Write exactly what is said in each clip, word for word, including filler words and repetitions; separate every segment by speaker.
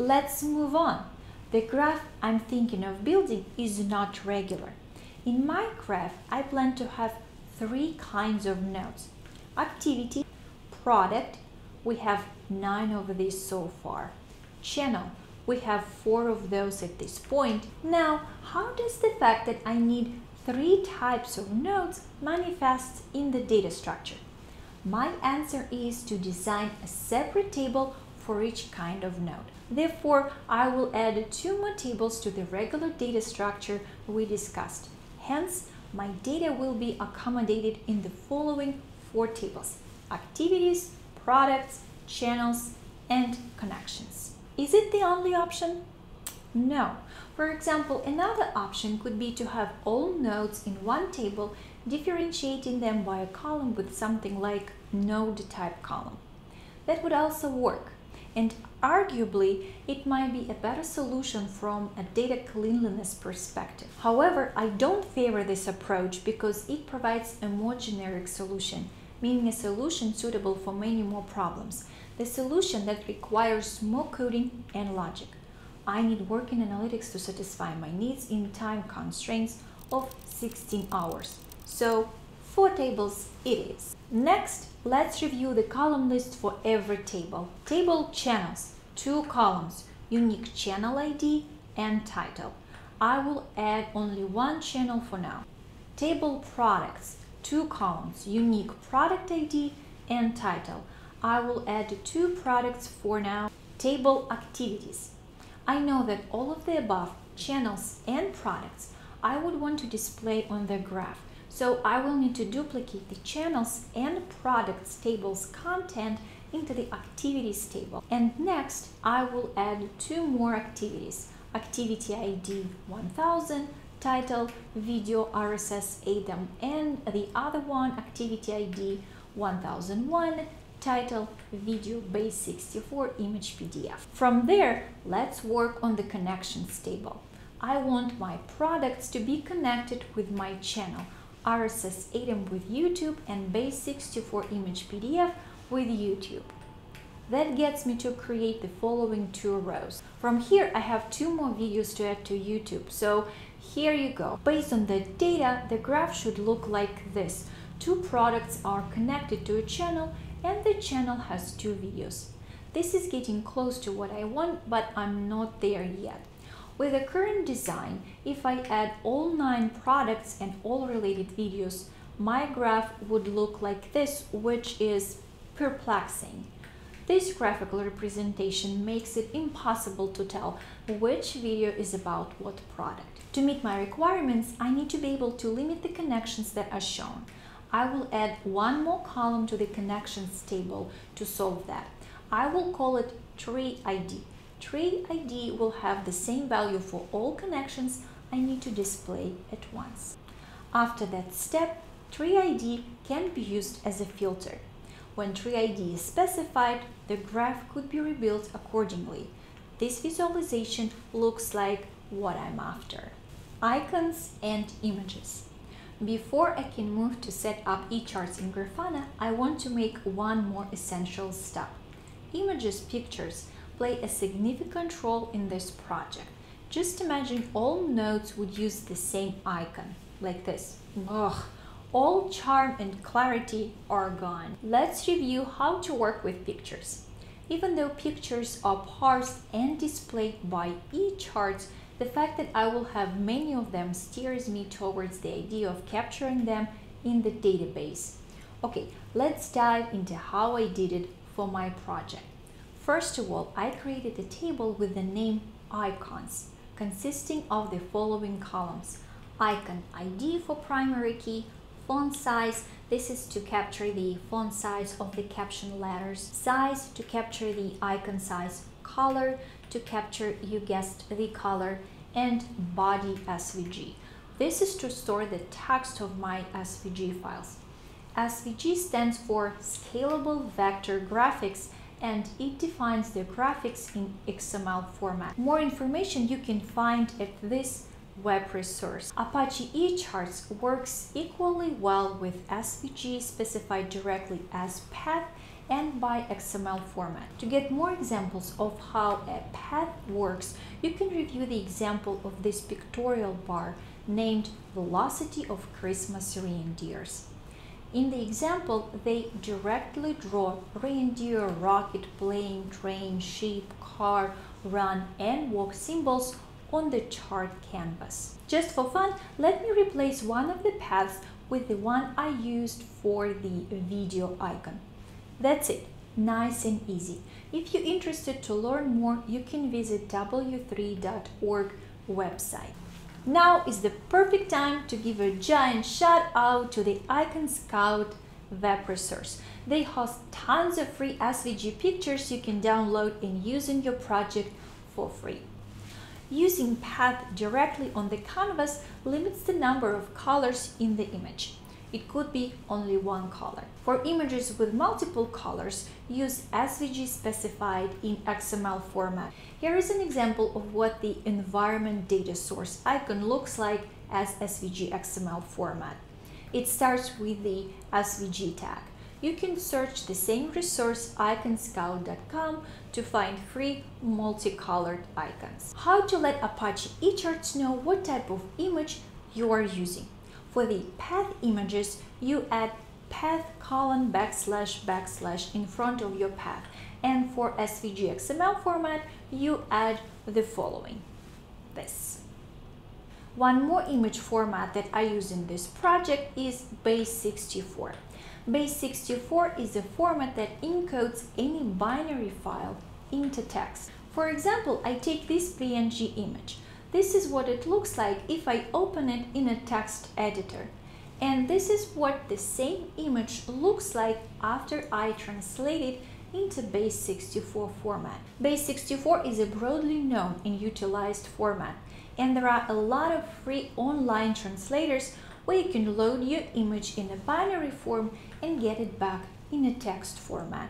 Speaker 1: Let's move on. The graph I'm thinking of building is not regular. In my graph, I plan to have three kinds of nodes. Activity, product, we have nine of these so far. Channel, we have four of those at this point. Now, how does the fact that I need three types of nodes manifest in the data structure? My answer is to design a separate table for each kind of node. Therefore, I will add two more tables to the regular data structure we discussed. Hence, my data will be accommodated in the following four tables: activities, products, channels, and connections. Is it the only option? No. For example, another option could be to have all nodes in one table, differentiating them by a column with something like node type column. That would also work, and arguably it might be a better solution from a data cleanliness perspective. However, I don't favor this approach because it provides a more generic solution, meaning a solution suitable for many more problems, the solution that requires more coding and logic. I need working analytics to satisfy my needs in time constraints of sixteen hours. So, four tables it is. Next, let's review the column list for every table. Table channels, two columns, unique channel I D and title. I will add only one channel for now. Table products, two columns, unique product I D and title. I will add two products for now. Table activities. I know that all of the above, channels and products, I would want to display on the graph. So I will need to duplicate the channels and products table's content into the activities table. And next, I will add two more activities: activity I D one thousand, title, video, R S S, A D A M, and the other one, activity I D one thousand one, title, video, base sixty-four, image P D F. From there, let's work on the connections table. I want my products to be connected with my channel, R S S A D A M with YouTube, and base sixty-four image P D F with YouTube. That gets me to create the following two rows. From here, I have two more videos to add to YouTube, so here you go. Based on the data, the graph should look like this. Two products are connected to a channel, and the channel has two videos. This is getting close to what I want, but I'm not there yet. With the current design, if I add all nine products and all related videos, my graph would look like this, which is perplexing. This graphical representation makes it impossible to tell which video is about what product. To meet my requirements, I need to be able to limit the connections that are shown. I will add one more column to the connections table to solve that. I will call it tree I D. Tree I D will have the same value for all connections I need to display at once. After that step, tree I D can be used as a filter. When tree I D is specified, the graph could be rebuilt accordingly. This visualization looks like what I'm after. Icons and images. Before I can move to set up ECharts in Grafana, I want to make one more essential step. Images, pictures, play a significant role in this project. Just imagine all nodes would use the same icon, like this. Ugh, all charm and clarity are gone. Let's review how to work with pictures. Even though pictures are parsed and displayed by ECharts, the fact that I will have many of them steers me towards the idea of capturing them in the database. Okay, let's dive into how I did it for my project. First of all, I created a table with the name icons, consisting of the following columns: icon I D for primary key, font size, this is to capture the font size of the caption letters, size to capture the icon size, color to capture, you guessed, the color, and body S V G. This is to store the text of my S V G files. S V G stands for Scalable Vector Graphics, and it defines the graphics in X M L format. More information you can find at this web resource. Apache ECharts works equally well with S V G specified directly as path and by X M L format. To get more examples of how a path works, you can review the example of this pictorial bar named Velocity of Christmas Reindeers. In the example, they directly draw reindeer, rocket, plane, train, sheep, car, run, and walk symbols on the chart canvas. Just for fun, let me replace one of the paths with the one I used for the video icon. That's it, nice and easy. If you're interested to learn more, you can visit w three dot org website. Now is the perfect time to give a giant shout out to the Icon Scout web resource. They host tons of free S V G pictures you can download and use in your project for free. Using path directly on the canvas limits the number of colors in the image. It could be only one color. For images with multiple colors, use S V G specified in X M L format. Here is an example of what the environment data source icon looks like as S V G X M L format. It starts with the S V G tag. You can search the same resource icon scout dot com to find free multicolored icons. How to let Apache ECharts know what type of image you are using. For the path images, you add path colon backslash backslash in front of your path. And for S V G X M L format, you add the following, this. One more image format that I use in this project is base sixty-four. base sixty-four is a format that encodes any binary file into text. For example, I take this P N G image. This is what it looks like if I open it in a text editor. And this is what the same image looks like after I translate it into base sixty-four format. base sixty-four is a broadly known and utilized format, and there are a lot of free online translators where you can load your image in a binary form and get it back in a text format.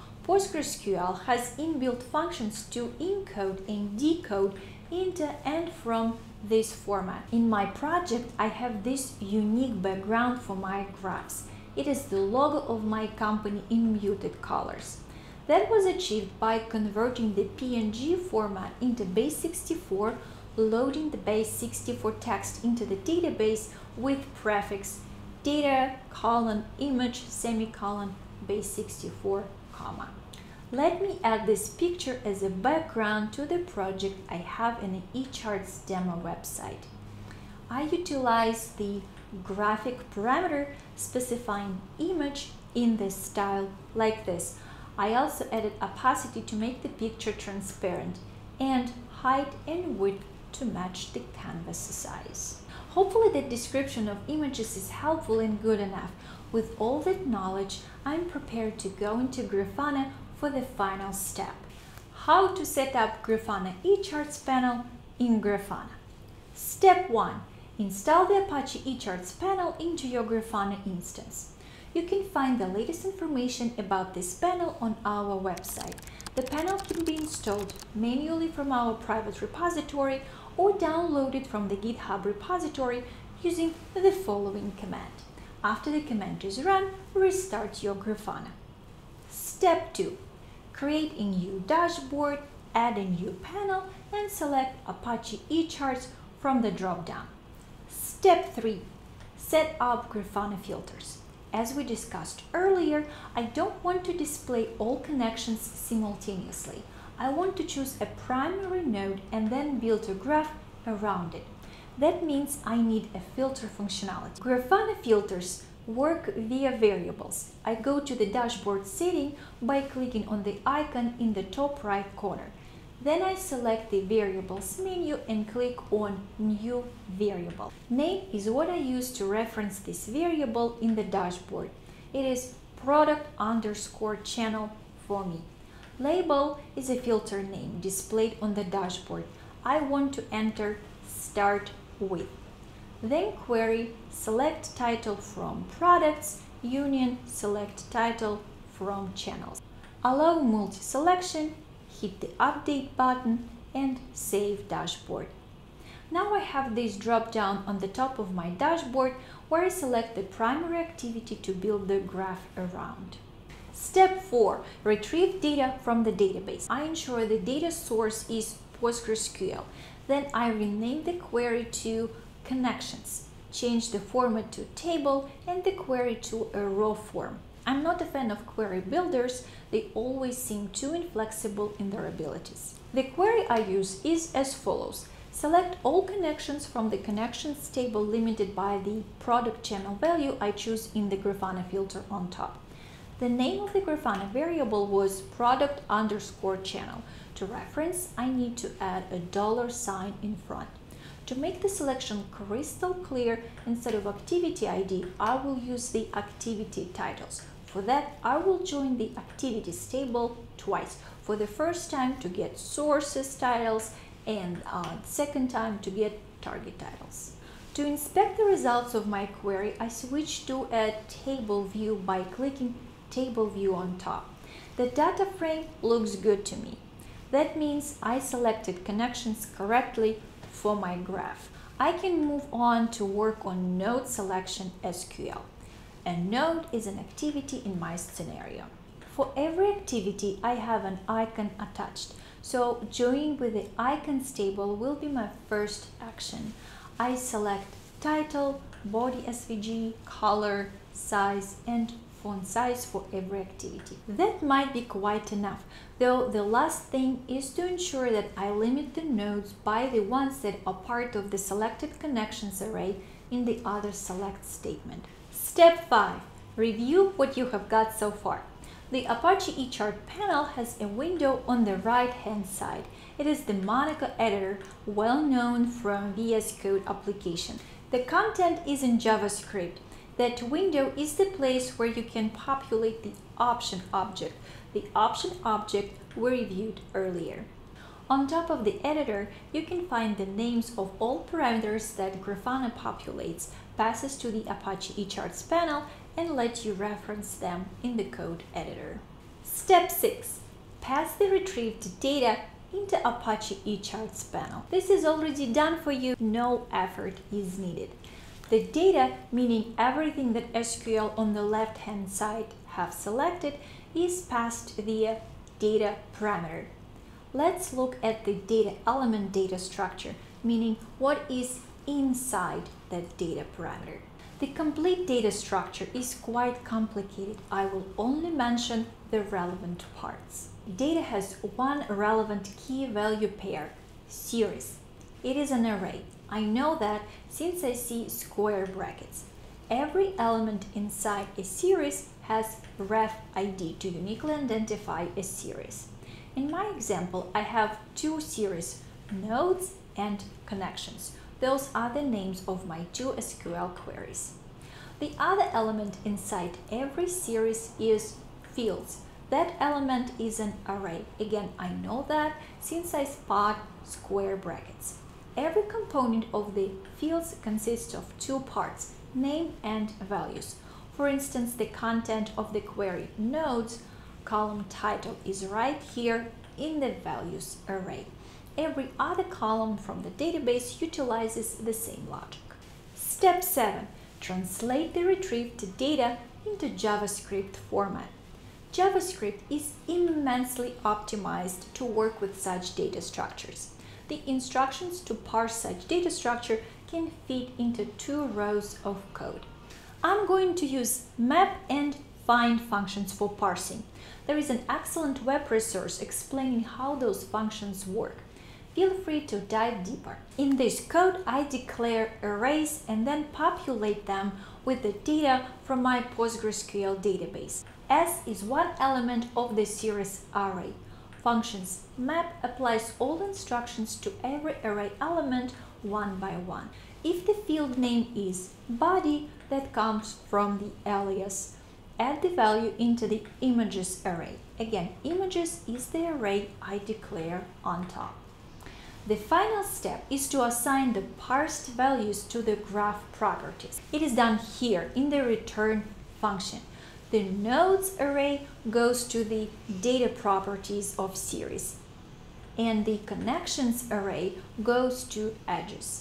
Speaker 1: PostgreSQL has inbuilt functions to encode and decode into and from this format. In my project, I have this unique background for my graphs. It is the logo of my company in muted colors. That was achieved by converting the P N G format into base sixty-four, loading the base sixty-four text into the database with prefix data colon image semicolon base sixty-four comma. Let me add this picture as a background to the project I have in the ECharts demo website. I utilize the graphic parameter specifying image in this style like this. I also added opacity to make the picture transparent and height and width to match the canvas size. Hopefully the description of images is helpful and good enough. With all that knowledge, I'm prepared to go into Grafana for the final step. How to set up Grafana ECharts panel in Grafana. Step one. Install the Apache ECharts panel into your Grafana instance. You can find the latest information about this panel on our website. The panel can be installed manually from our private repository or downloaded from the GitHub repository using the following command. After the command is run, restart your Grafana. Step two. Create a new dashboard, add a new panel, and select Apache ECharts from the drop-down. Step three. Set up Grafana filters. As we discussed earlier, I don't want to display all connections simultaneously. I want to choose a primary node and then build a graph around it. That means I need a filter functionality. Grafana filters work via variables. I go to the dashboard setting by clicking on the icon in the top right corner. Then I select the variables menu and click on New Variable. Name is what I use to reference this variable in the dashboard. It is product underscore channel for me. Label is a filter name displayed on the dashboard. I want to enter start with. Then query, select title from products, union, select title from channels. Allow multi-selection, hit the update button and save dashboard. Now I have this drop down on the top of my dashboard where I select the primary activity to build the graph around. Step four. Retrieve data from the database. I ensure the data source is PostgreSQL. Then I rename the query to connections, change the format to table and the query to a raw form. I'm not a fan of query builders, they always seem too inflexible in their abilities. The query I use is as follows. Select all connections from the connections table limited by the product channel value I choose in the Grafana filter on top. The name of the Grafana variable was product underscore channel. To reference, I need to add a dollar sign in front. To make the selection crystal clear, instead of activity I D, I will use the activity titles. For that, I will join the activities table twice. For the first time to get sources titles and uh, second time to get target titles. To inspect the results of my query, I switch to a table view by clicking table view on top. The data frame looks good to me. That means I selected connections correctly for my graph. I can move on to work on node selection S Q L. A node is an activity in my scenario. For every activity, I have an icon attached. So joining with the icons table will be my first action. I select title, body S V G, color, size, and font size for every activity. That might be quite enough, though the last thing is to ensure that I limit the nodes by the ones that are part of the selected connections array in the other select statement. Step five. Review what you have got so far. The Apache EChart panel has a window on the right-hand side. It is the Monaco editor, well known from V S Code application. The content is in JavaScript. That window is the place where you can populate the option object. The option object we reviewed earlier. On top of the editor, you can find the names of all parameters that Grafana populates, passes to the Apache ECharts panel, and let you reference them in the code editor. Step six. Pass the retrieved data into Apache ECharts panel. This is already done for you, no effort is needed. The data, meaning everything that S Q L on the left-hand side have selected, is passed via data parameter. Let's look at the data element data structure, meaning what is inside that data parameter. The complete data structure is quite complicated. I will only mention the relevant parts. Data has one relevant key value pair, series. It is an array. I know that since I see square brackets. Every element inside a series has ref I D to uniquely identify a series. In my example, I have two series, nodes and connections. Those are the names of my two S Q L queries. The other element inside every series is fields. That element is an array. Again, I know that since I spot square brackets. Every component of the fields consists of two parts, name and values. For instance, the content of the query nodes column title is right here in the values array. Every other column from the database utilizes the same logic. Step seven. Translate the retrieved data into JavaScript format. JavaScript is immensely optimized to work with such data structures. The instructions to parse such data structure can fit into two rows of code. I'm going to use map and find functions for parsing. There is an excellent web resource explaining how those functions work. Feel free to dive deeper. In this code, I declare arrays and then populate them with the data from my PostgreSQL database. S is one element of the series array. Functions map applies all instructions to every array element one by one. If the field name is body, that comes from the alias. Add the value into the images array. Again, images is the array I declare on top. The final step is to assign the parsed values to the graph properties. It is done here in the return function. The nodes array goes to the data properties of series, and the connections array goes to edges.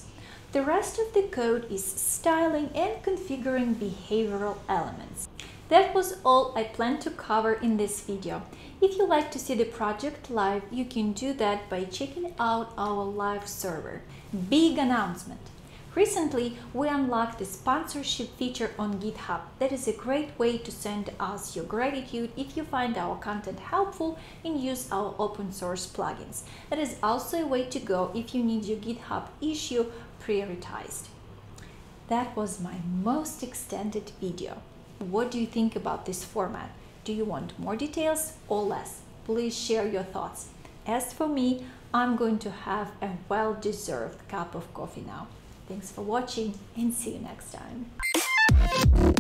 Speaker 1: The rest of the code is styling and configuring behavioral elements. That was all I planned to cover in this video. If you like to see the project live, you can do that by checking out our live server. Big announcement! Recently, we unlocked the sponsorship feature on GitHub. That is a great way to send us your gratitude if you find our content helpful and use our open source plugins. That is also a way to go if you need your GitHub issue prioritized. That was my most extended video. What do you think about this format? Do you want more details or less? Please share your thoughts. As for me, I'm going to have a well-deserved cup of coffee now. Thanks for watching and see you next time.